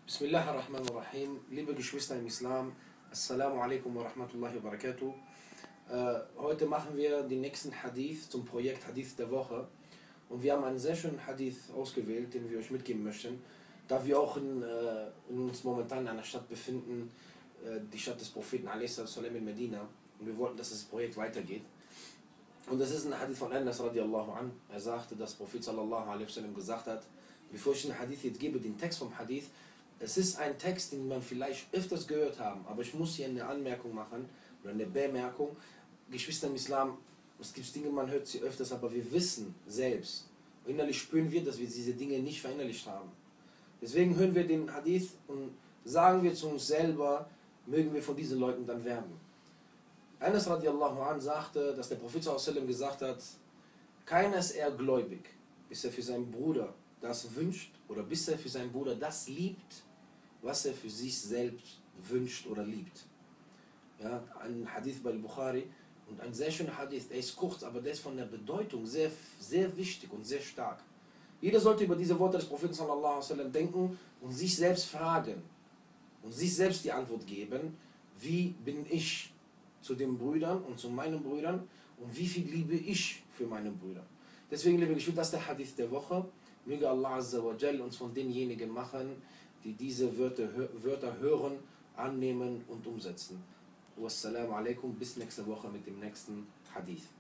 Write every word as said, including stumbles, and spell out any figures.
Bismillah ar-Rahman ar-Rahim, liebe Geschwister im Islam, Assalamu alaikum wa rahmatullahi wa barakatuh. Äh, heute machen wir den nächsten Hadith zum Projekt Hadith der Woche. Und wir haben einen sehr schönen Hadith ausgewählt, den wir euch mitgeben möchten, da wir auch in, äh, in uns momentan in einer Stadt befinden, äh, die Stadt des Propheten a s in Medina. Und wir wollten, dass das Projekt weitergeht. Und das ist ein Hadith von Anas radiallahu an. Er sagte, dass Prophet sallallahu alaihi wasallam gesagt hat, bevor ich den Hadith jetzt gebe, den Text vom Hadith, es ist ein Text, den man vielleicht öfters gehört haben, aber ich muss hier eine Anmerkung machen oder eine Bemerkung. Geschwister im Islam, es gibt Dinge, man hört sie öfters, aber wir wissen selbst, innerlich spüren wir, dass wir diese Dinge nicht verinnerlicht haben. Deswegen hören wir den Hadith und sagen wir zu uns selber, mögen wir von diesen Leuten dann werden. Anas radiallahu an sagte, dass der Prophet sallallahu alaihi wasallam gesagt hat, keiner ist eher gläubig, bis er für seinen Bruder das wünscht oder bis er für seinen Bruder das liebt, was er für sich selbst wünscht oder liebt. Ja, ein Hadith bei Bukhari und ein sehr schöner Hadith, der ist kurz, aber der ist von der Bedeutung sehr, sehr wichtig und sehr stark. Jeder sollte über diese Worte des Propheten sallallahu alaihi wasallam denken und sich selbst fragen und sich selbst die Antwort geben, wie bin ich zu den Brüdern und zu meinen Brüdern und wie viel liebe ich für meine Brüder. Deswegen, liebe Geschwister, das ist der Hadith der Woche. Möge Allah Azza wa Jal uns von denjenigen machen, die diese Wörter, Wörter hören, annehmen und umsetzen. Wassalamu alaikum, bis nächste Woche mit dem nächsten Hadith.